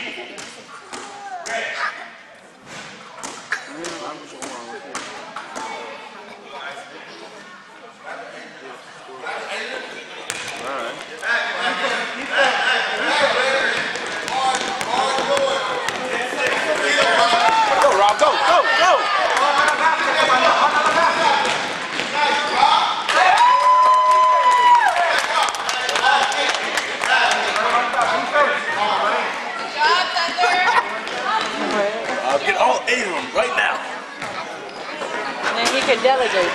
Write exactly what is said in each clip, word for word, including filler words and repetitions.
Get all eight of them right now. And then he can delegate.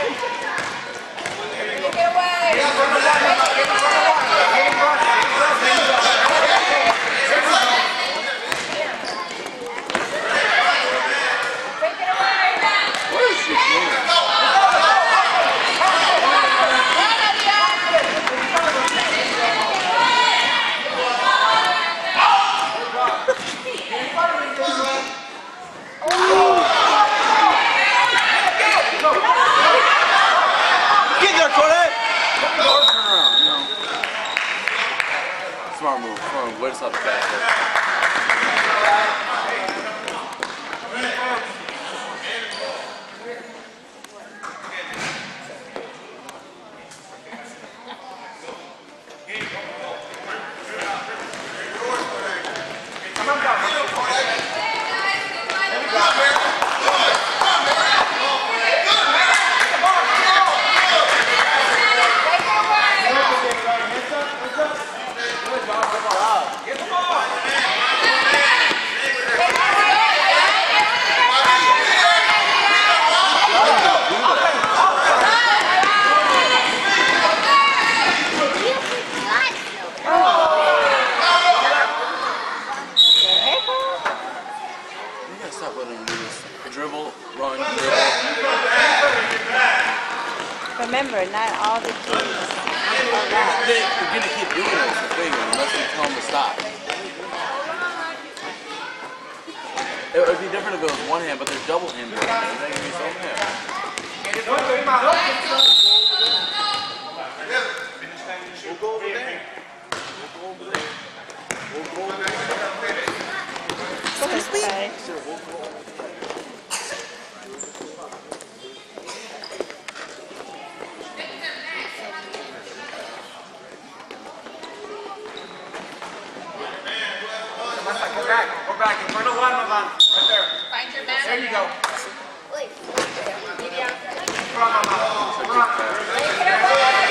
Get away! What is she doing? Smart move. Smart move. Where's up the basket? Dribble, run, dribble. Remember, not all the teams are that. They're going to keep doing it, that's the thing, unless you tell them to stop. It would be different if it was one hand, but there's double hand. They're going to be so mad. We'll go over there. We'll go over there. We'll go over there. Okay. Sure, we'll go over there. Go back, go back, in front of one, Mama. Right there. Find your man. There you go. Wait. Come on, Mama. Come on.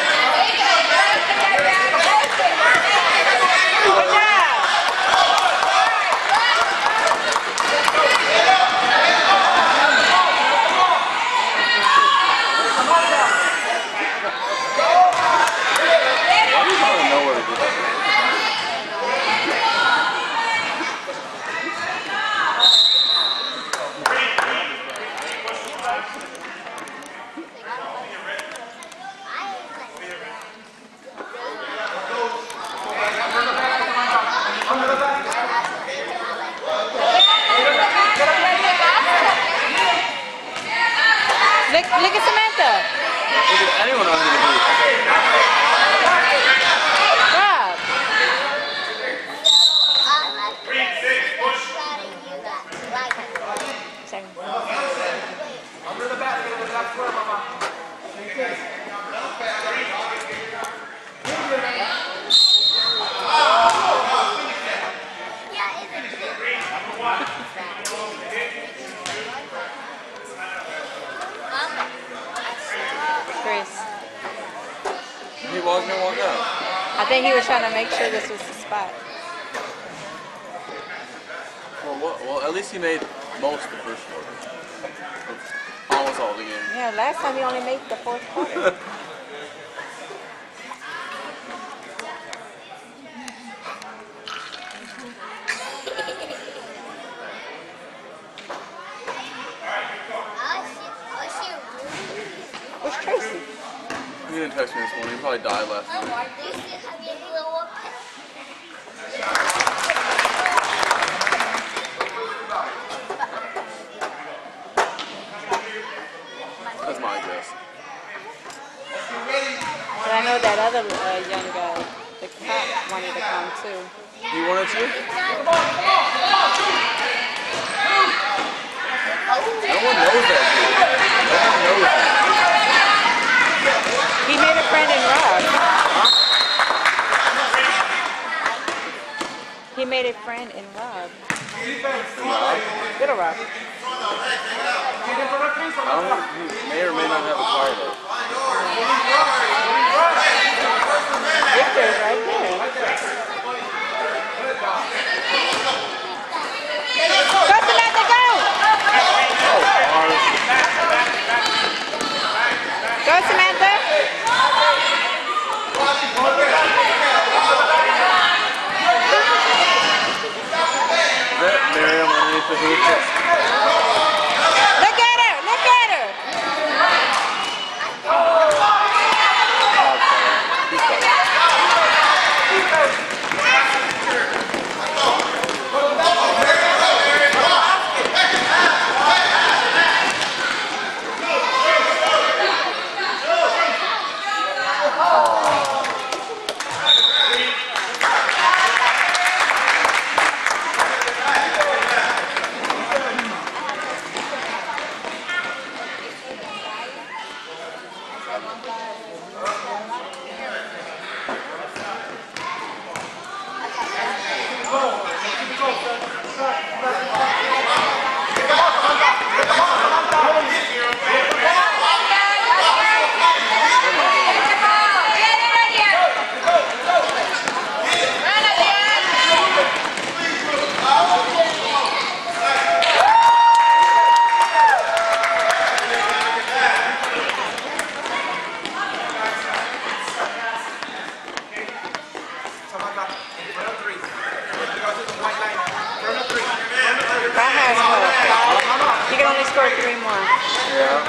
Look, look at Samantha. Look at anyone under the booth. Rob. Second. Under the basket, in the left square, Mama. Chris. He walked in, walked out. I think he was trying to make sure this was the spot. Well, well, well, at least he made most of the first quarter. Almost all the game. Yeah, last time he only made the fourth quarter. Where's Tracy? He didn't text me this morning. He probably died last night. That's my guess. But I know that other uh, young guy, the cop, wanted to come too. He wanted to? He made a friend in Rob. Little Rob. I don't know, he may or may not have a car though. Victor's right there. Go, Samantha, go! Go, Samantha. Is that Miriam underneath the hoop? Look at her! Look at her! You can only score three more. Yeah.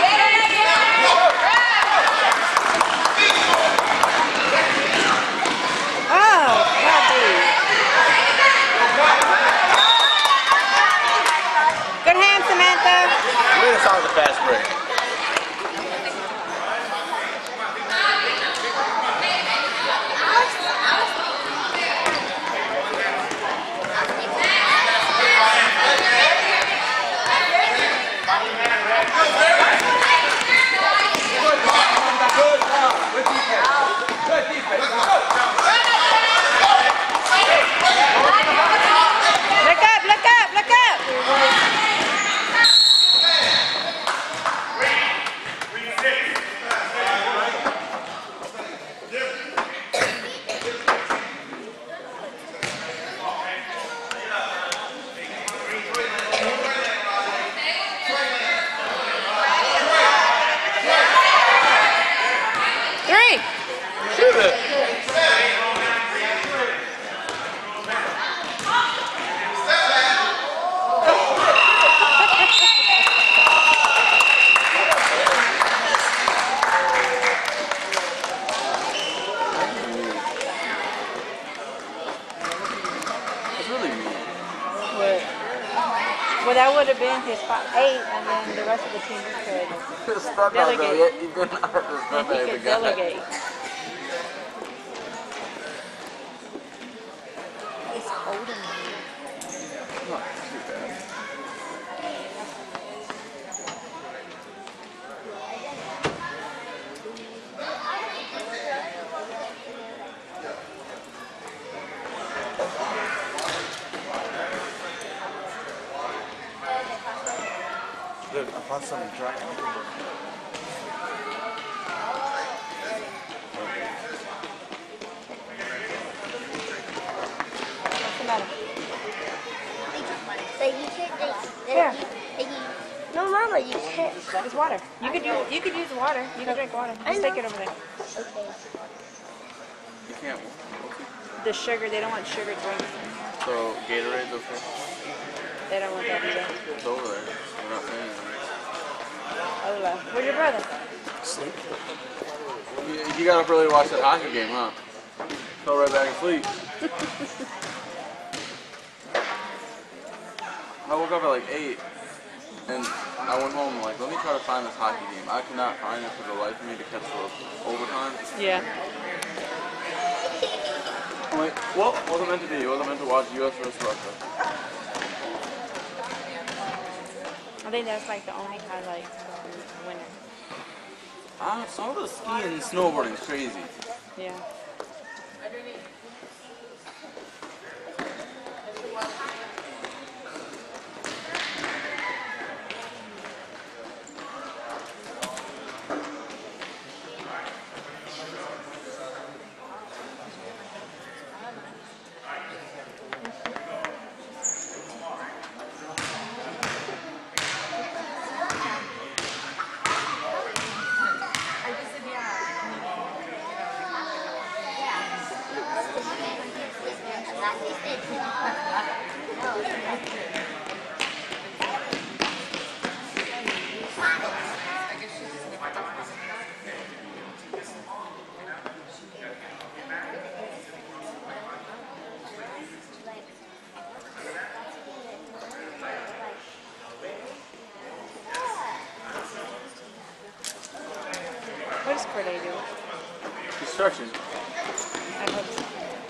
Oh, Bobby. Good hand, Samantha. Look at this on the fast break. Look up, look up, look up. Three. Shoot it. It's really mean. What? Well, that would have been his five, eight, and then the rest of the team could. It's not Delegate. though, yet you did not hurt this And he the could guy. delegate. He's holding me. Not too bad. Look, I found some dry. What's the matter? So you can't drink. Here. No, Mama, you can't. It's water. You could use you could use the water. You can drink water. Just take it over there. Okay. You can't. The sugar, they don't want sugar drinks. So Gatorade's okay. They don't want that either. It's over there. We're not saying anything. Hola. Where's your brother? Sleep. You, you got up early to watch that hockey game, huh? Fell right back asleep. I woke up at like eight, and I went home like, let me try to find this hockey game. I could not find it for the life of me to catch the overtime. Yeah. I'm like, well, wasn't meant to be. Wasn't meant to watch U S versus Russia. I think that's like the only highlight winner. Uh, some of the skiing and snowboarding is crazy. Yeah. What's Corday doing? He's stretching. I hope so.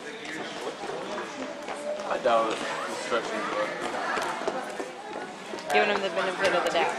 I doubt it. He's stretching, but Giving him the benefit of the doubt.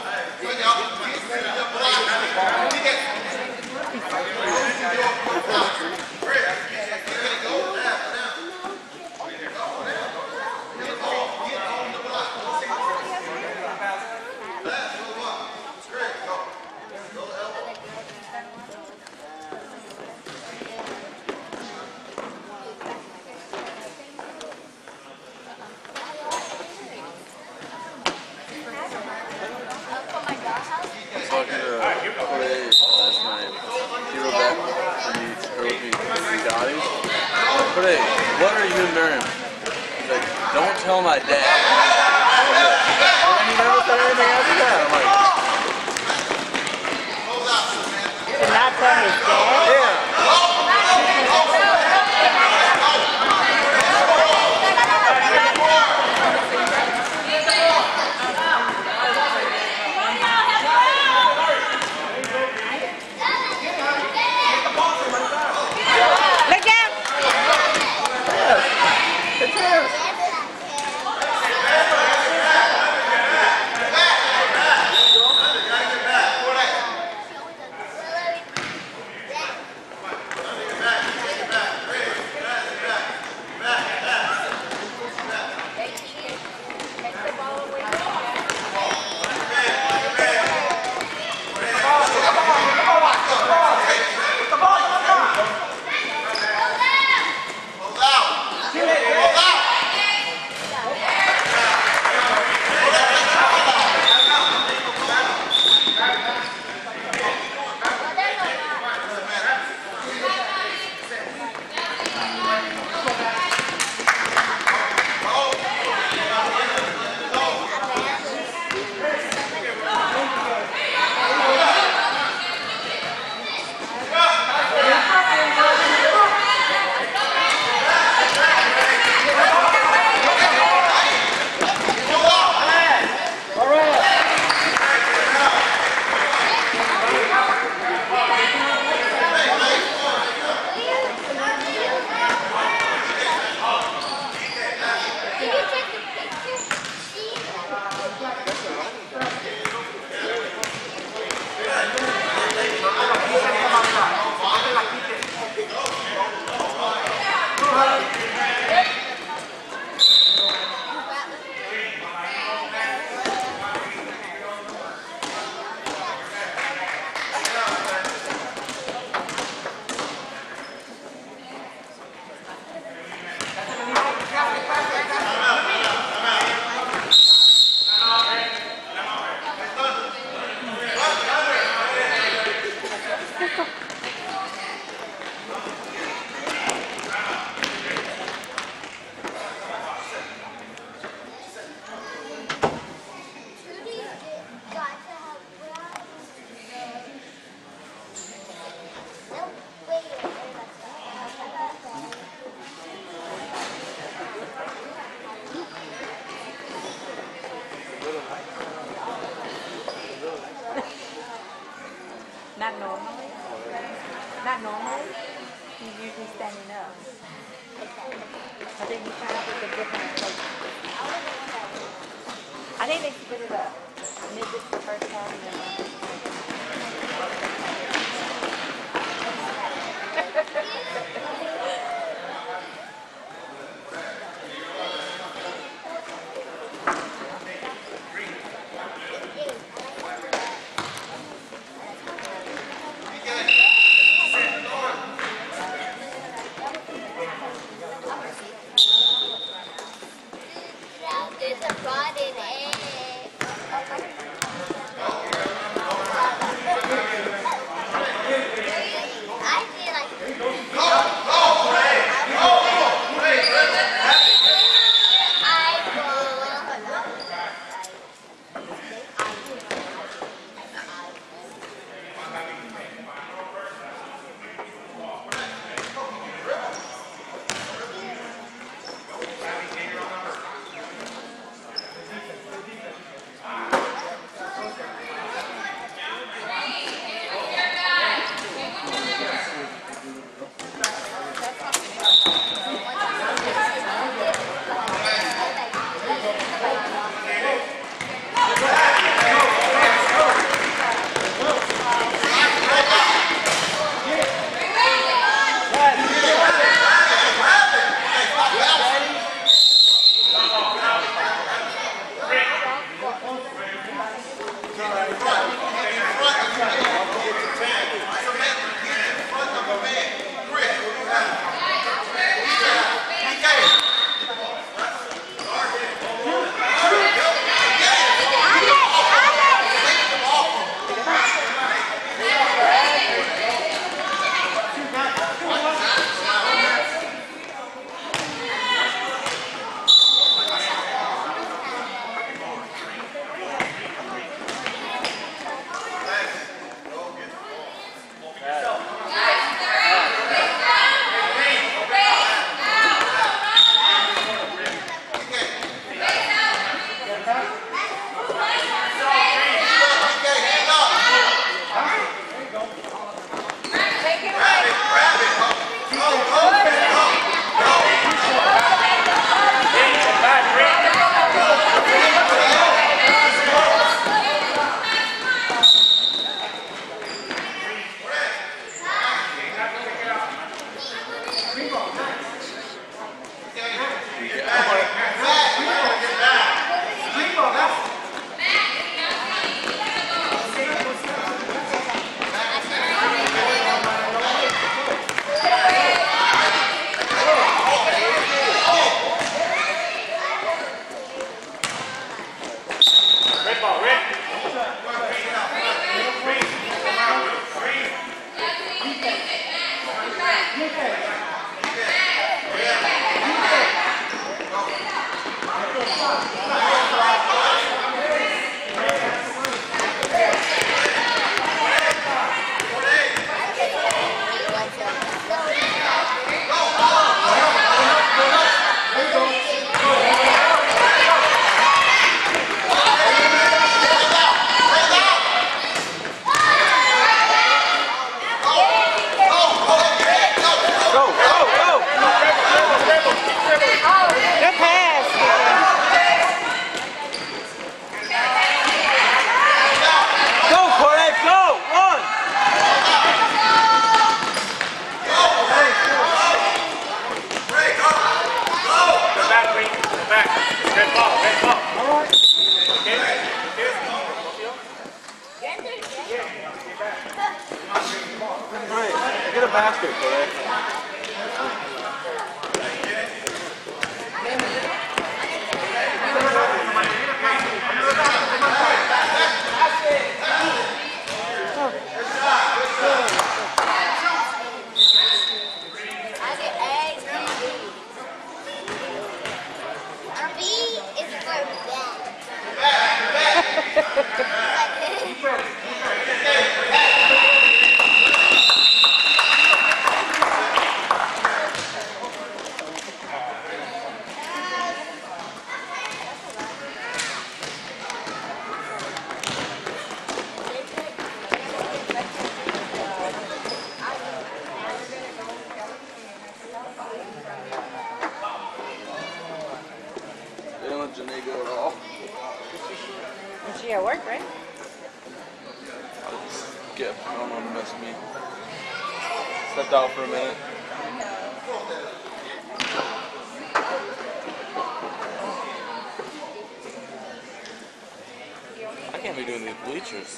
talking to Corey last night. He wrote back and he wrote me Bugatti. Corey, what are you and Miriam? He's like, don't tell my dad. And he never said anything after that. I'm like, Did not tell his dad? yeah. Not normally. Not normally. He's usually standing up. I think he's trying to pick a different approach. I think they split it up. Midgets the first time and then There's a fraud in it. I feel like I will. basket, Corey. I get eggs and B. B is for They don't let Janae go at all. And she at work, right? Skip. I don't want to mess with me. Stepped out for a minute. I can't be doing these bleachers.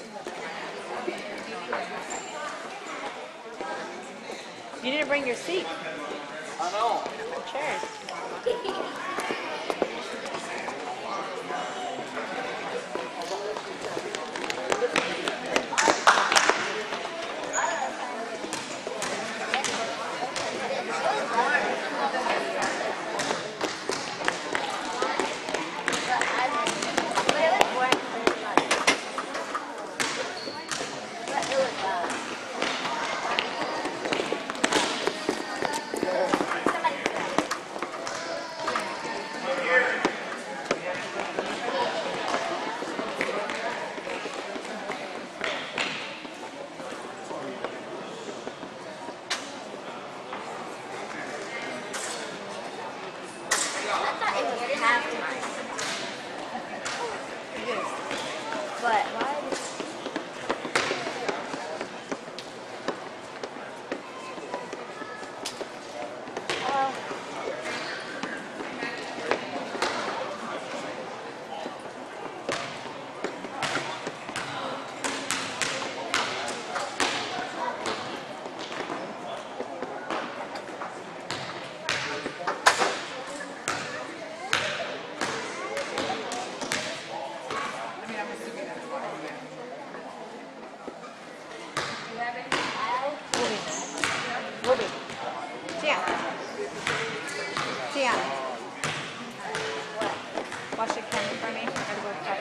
You need to bring your seat. I know. Chairs. But why? Uh, Ruby. Ruby. Tiana. Tiana. Wash your camera for me. I gotta go cut.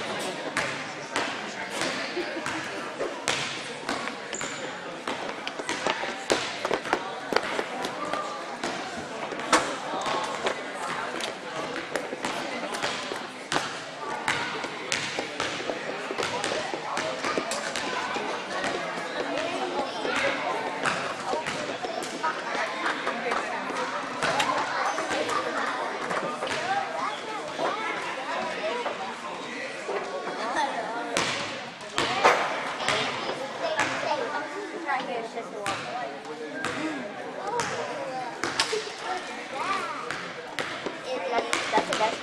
That's the best.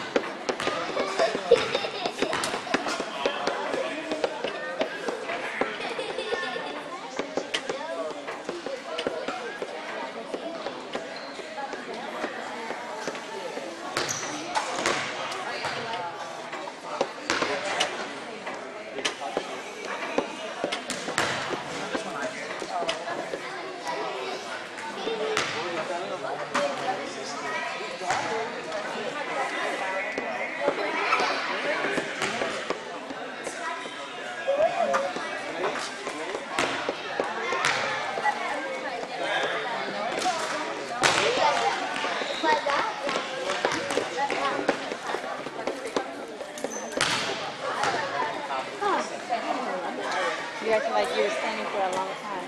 You acted like you were standing for a long time.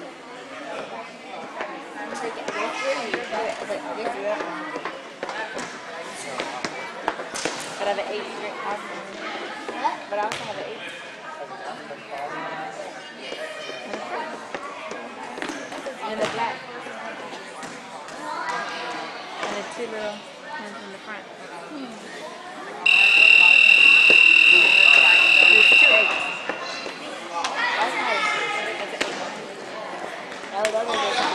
But I have an eight straight awesome. But I also have an eight. And the black. And the two little ones in the front. There's two eights. That's nice. That's an eight. That was other than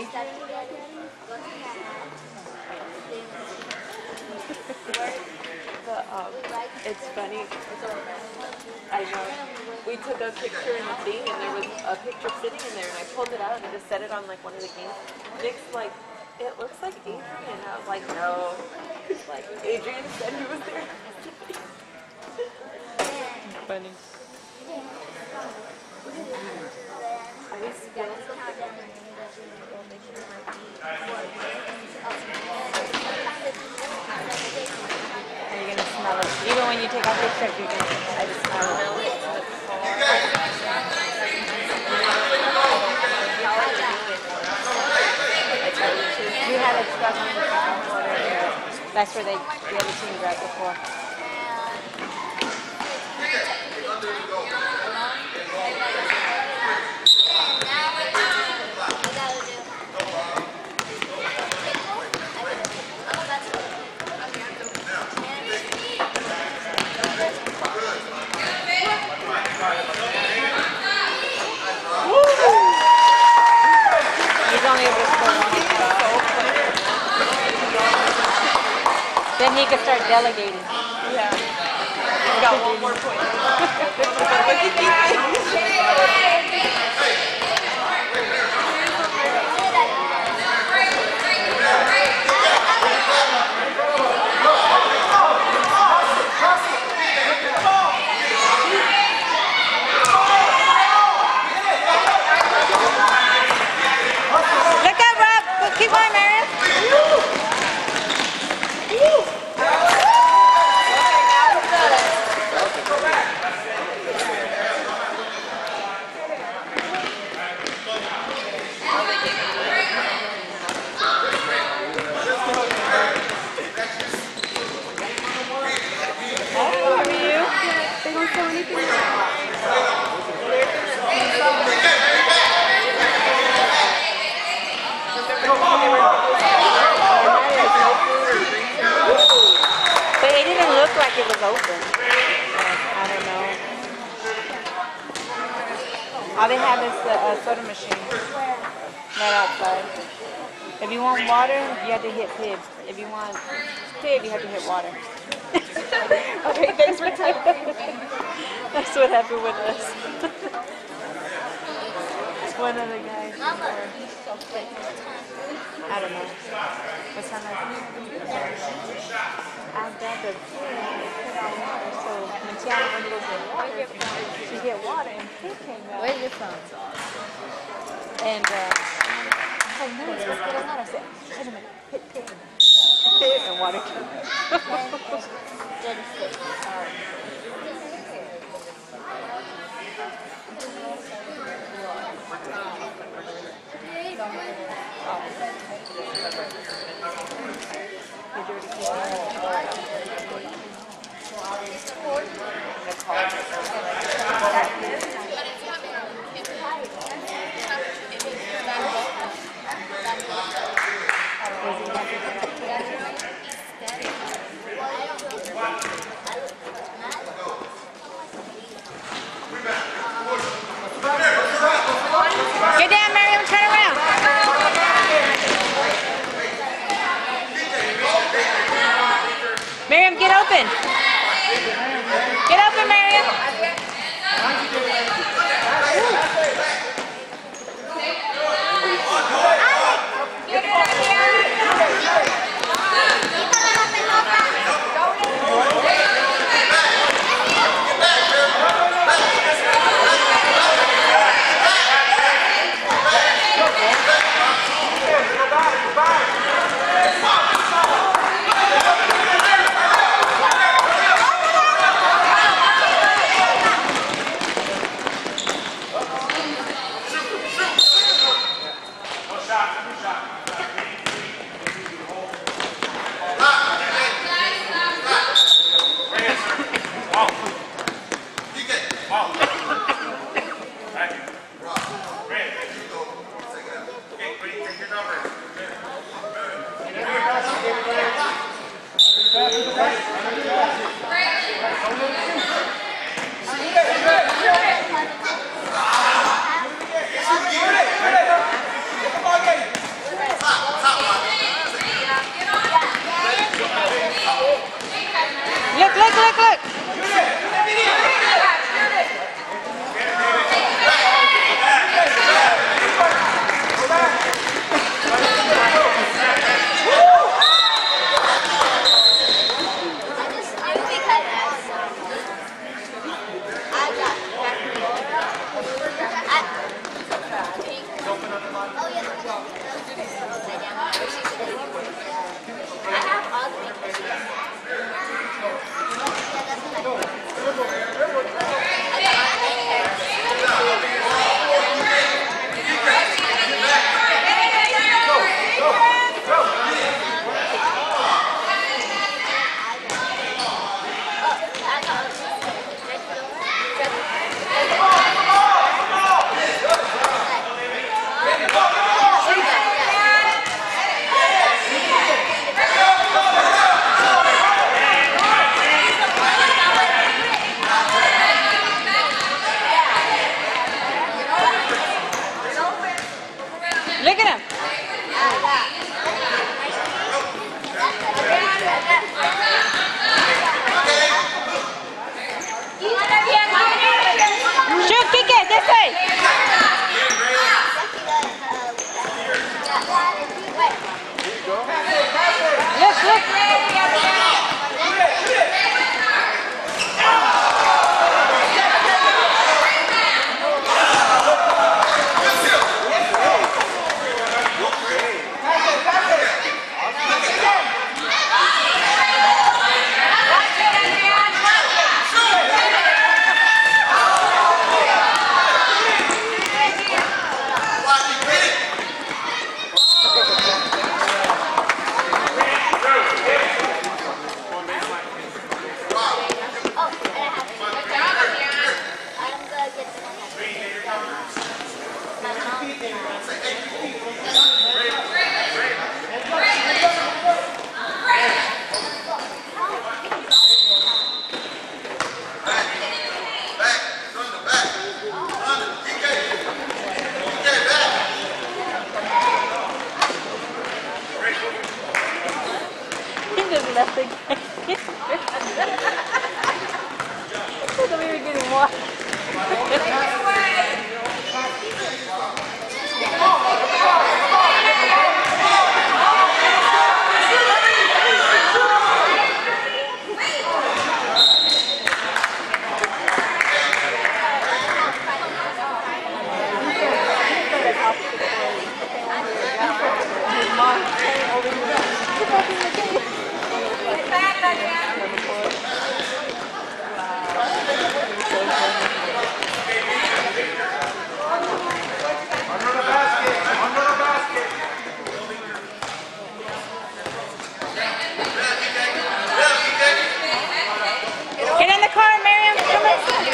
Adrian look like Eddie? The, um, it's funny. I know. We took a picture in the thing, and there was a picture sitting in there, and I pulled it out and just set it on like one of the games. Nick's like, it looks like Adrian. I was like, no. It's like Adrian said he was there. Funny. Are we still? Are you gonna smell it? Even when you take off your shirt, you're gonna. I just smell it. We had a truck on the water. That's where they the other team grabbed before. He's only able to score one. Then he could start delegating. Yeah. He's got one more point. Look up, Rob. Keep going, Marion. Like it was open. I don't know. All they have is the uh, soda machine right outside. If you want water, you have to hit Pib. If you want Pib, you have to hit water. Okay, thanks for typing. That's what happened with us. One of the guys. I don't know. What time is it? I grabbed a pig and they put on water, so when Tiana went to go get water, she hit water and pig came out. Where's your phone? And uh, I was like, no, it's supposed to get water. I said, wait a minute, hit pig. Pig and water came out. Get down, Miriam, turn around. Miriam, get open. Get open, Miriam. look, look. Look at him. Shoot, kick it this way. Look, look. Left again. Look at me getting water. Get in the car, Miriam. Come on.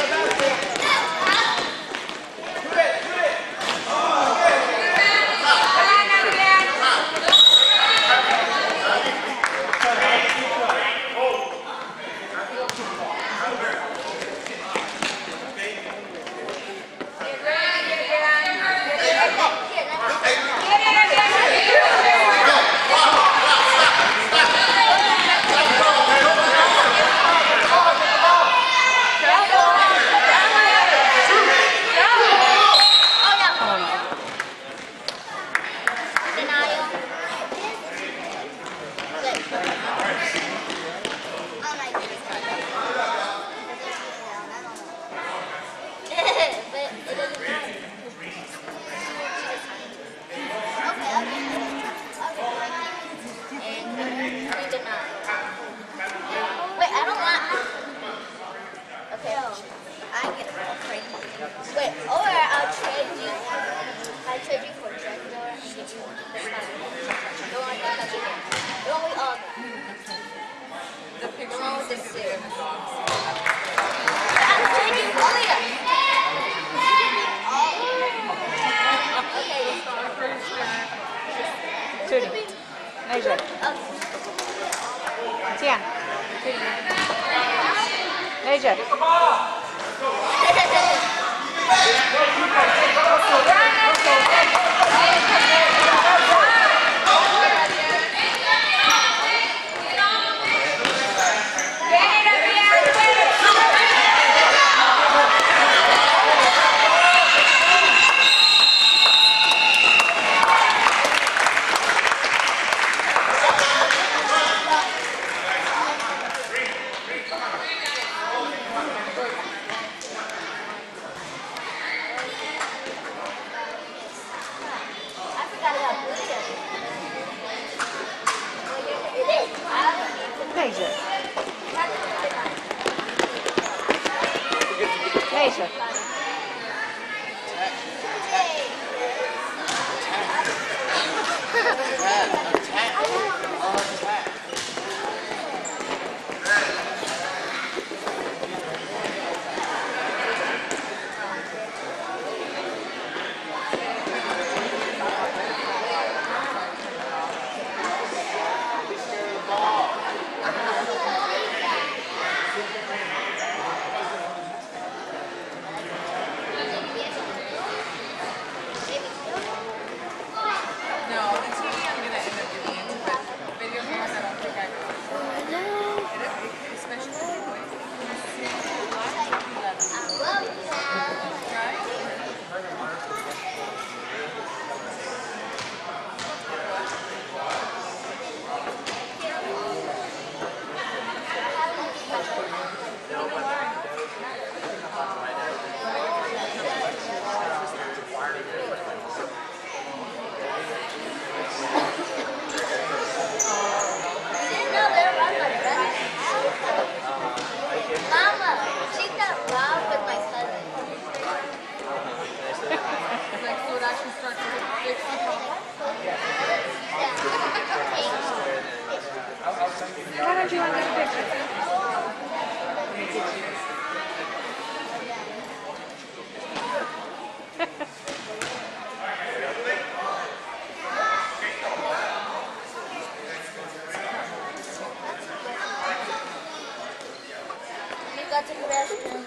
Wait, or I'll trade you. I'll trade you for Dracula and get you this one. Don't want to touch it. Don't we all the picture with the suit. I'll trade you for you. Okay, let's go. Judy. Major. Tian. Major. Get it up here! Why don't you want to take a picture? You got to the restroom.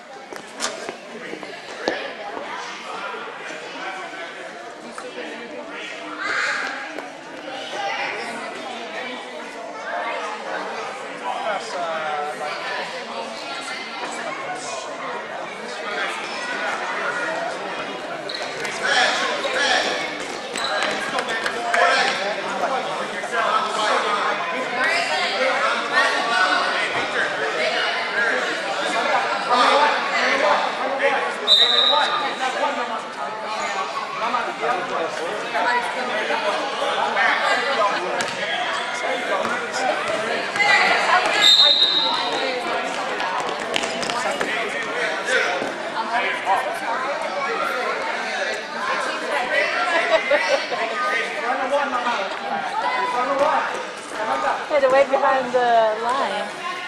Had to wait behind the line.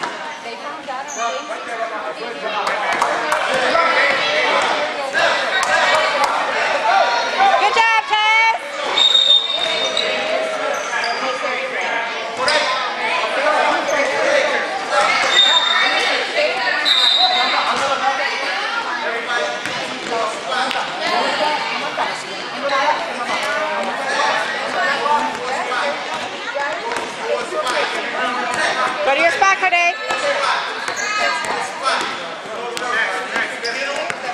Good job, Tess! Go to your spot, Corday.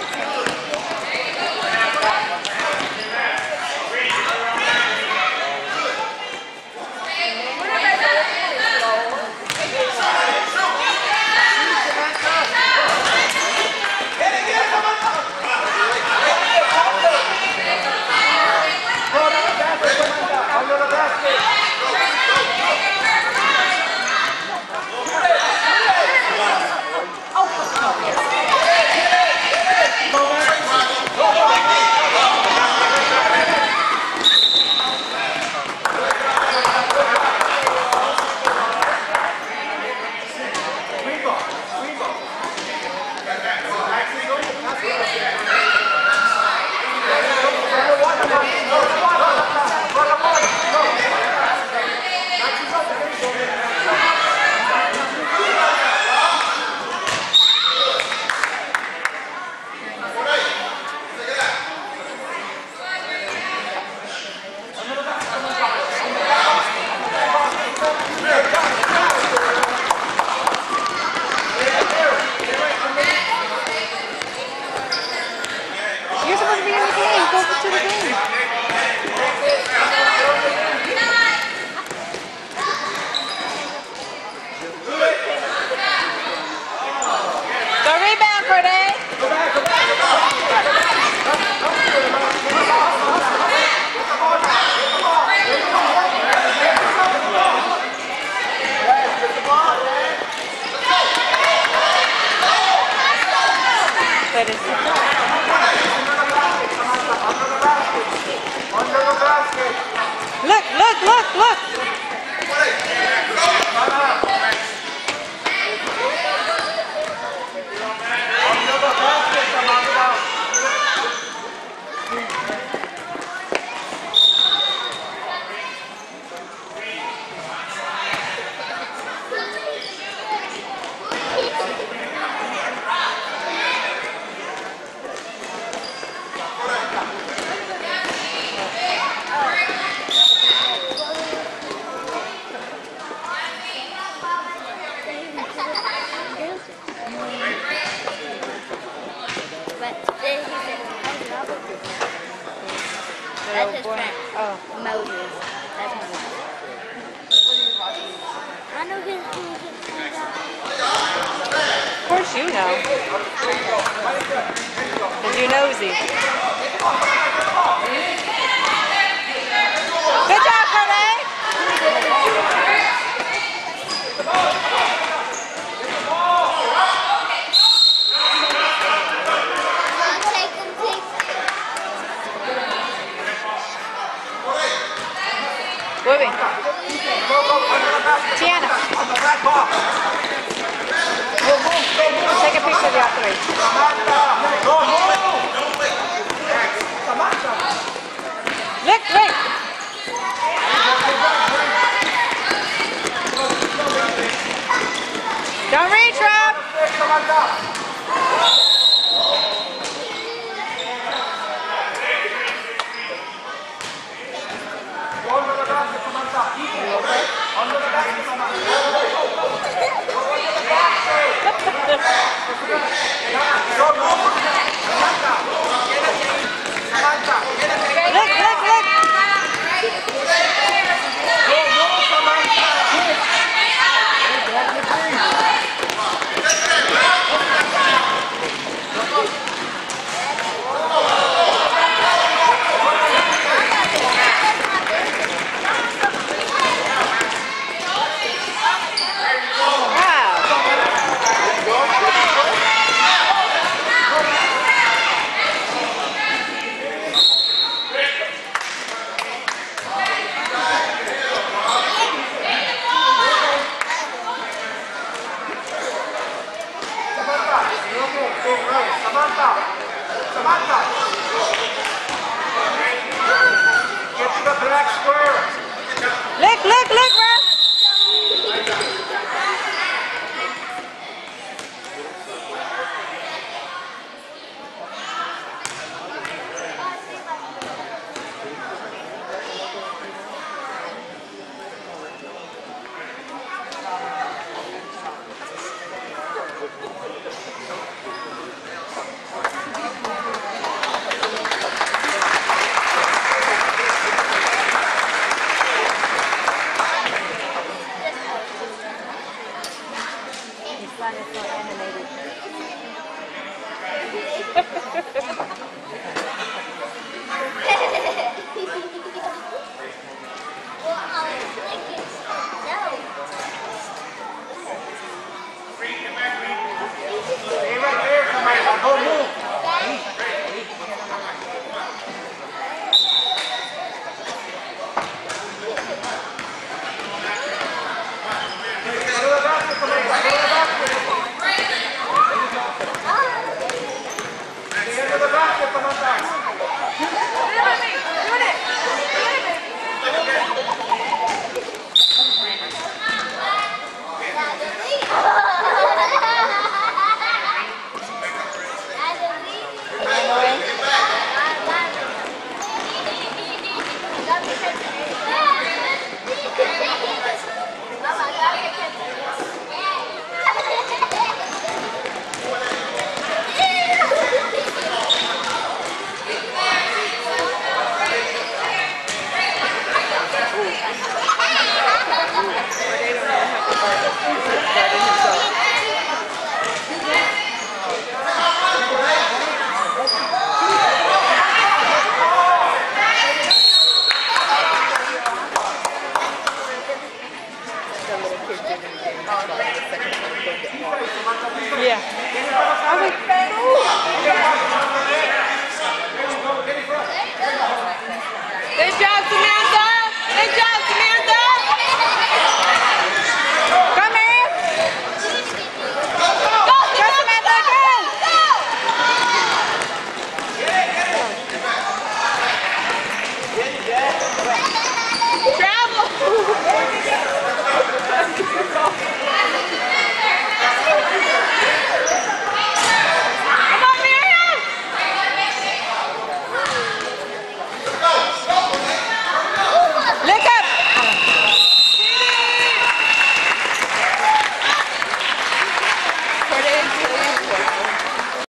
look, look! That's his boy. friend. Oh. Moses. That's my mom. I know his who's his friend. Of course you know. Because you're nosy. Good job, Kurt. Take him, take him. Whoopee. Tiana. Take a picture of the three. Look, look. Don't reach, Rob. Look, look, look. Samantha! Samantha! Get to the black square! Look, look, look, Rob. Stay right there, Samantha. Don't move. They don't know how to